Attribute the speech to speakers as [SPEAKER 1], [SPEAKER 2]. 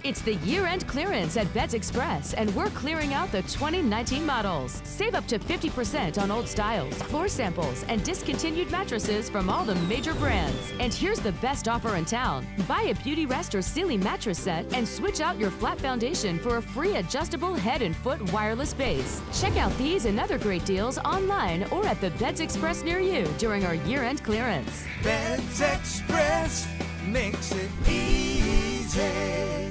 [SPEAKER 1] It's the year-end clearance at Beddzz Express, and we're clearing out the 2019 models. Save up to 50% on old styles, floor samples, and discontinued mattresses from all the major brands. And here's the best offer in town. Buy a Beauty Rest or Sealy mattress set and switch out your flat foundation for a free adjustable head and foot wireless base. Check out these and other great deals online or at the Beddzz Express near you during our year-end clearance.
[SPEAKER 2] Beddzz Express makes it easy.